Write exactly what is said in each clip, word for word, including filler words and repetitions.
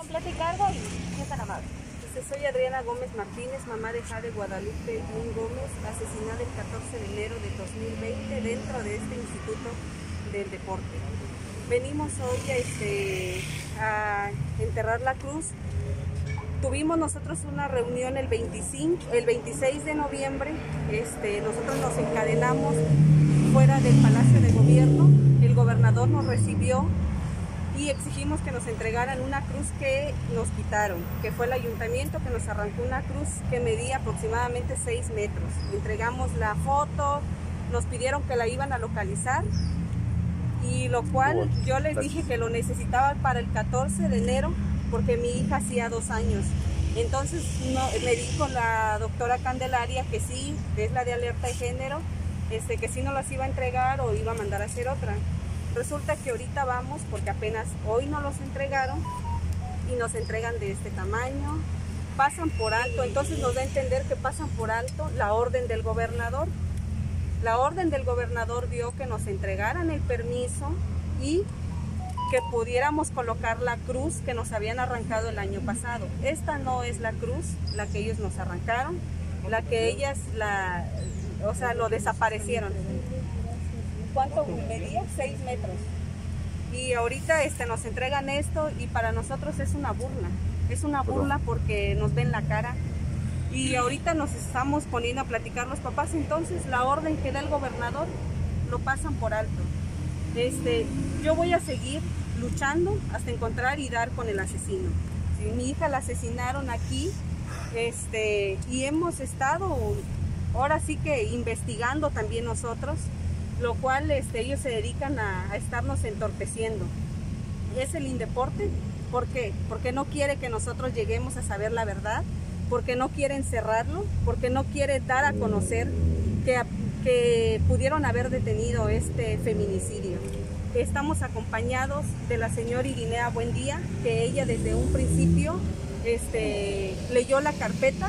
Completa y cargo y es tan amable. Pues soy Adriana Gómez Martínez, mamá de Jade Guadalupe Yun Gómez, asesinada el catorce de enero de dos mil veinte dentro de este Instituto del Deporte. Venimos hoy a, este, a enterrar la cruz. Tuvimos nosotros una reunión el, veinticinco, el veintiséis de noviembre, este, nosotros nos encadenamos fuera del Palacio de Gobierno, el gobernador nos recibió y exigimos que nos entregaran una cruz que nos quitaron, que fue el ayuntamiento que nos arrancó una cruz que medía aproximadamente seis metros. Entregamos la foto, nos pidieron que la iban a localizar, y lo cual yo les dije que lo necesitaba para el catorce de enero porque mi hija hacía dos años. Entonces no, me dijo la doctora Candelaria que sí, es la de alerta de género, este, que sí nos las iba a entregar o iba a mandar a hacer otra. Resulta que ahorita vamos, porque apenas hoy nos los entregaron y nos entregan de este tamaño, pasan por alto, entonces nos da a entender que pasan por alto la orden del gobernador. La orden del gobernador dio que nos entregaran el permiso y que pudiéramos colocar la cruz que nos habían arrancado el año pasado. Esta no es la cruz, la que ellos nos arrancaron, la que ellas, la, o sea, lo desaparecieron. ¿Cuánto medía? Seis metros. Y ahorita este, nos entregan esto y para nosotros es una burla. Es una burla porque nos ven la cara. Y ahorita nos estamos poniendo a platicar los papás, entonces la orden que da el gobernador lo pasan por alto. Este, yo voy a seguir luchando hasta encontrar y dar con el asesino. ¿Sí? Mi hija la asesinaron aquí este, y hemos estado ahora sí que investigando también nosotros, lo cual este, ellos se dedican a, a estarnos entorpeciendo. Es el Indeporte. ¿Por qué? Porque no quiere que nosotros lleguemos a saber la verdad, porque no quiere encerrarlo, porque no quiere dar a conocer que, que pudieron haber detenido este feminicidio. Estamos acompañados de la señora Irinea Buendía, que ella desde un principio este, leyó la carpeta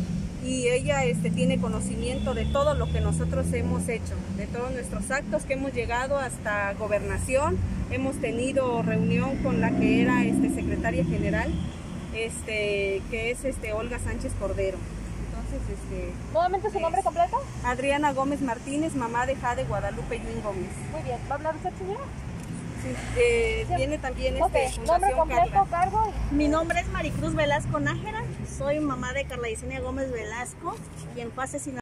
y ella este, tiene conocimiento de todo lo que nosotros hemos hecho, de todos nuestros actos que hemos llegado hasta gobernación, hemos tenido reunión con la que era este, secretaria general, este, que es este, Olga Sánchez Cordero. Entonces, este, ¿Nuevamente su nombre completo? Adriana Gómez Martínez, mamá de Jade Guadalupe Yun Gómez. Muy bien, ¿va a hablar usted, señora? Sí, eh, Sí. Tiene también Ok, este, nombre Fundación completo, Carla. cargo. Mi nombre es Maricruz Velasco Nájera, soy mamá de Carla Yesenia Gómez Velasco, quien fue asesinada.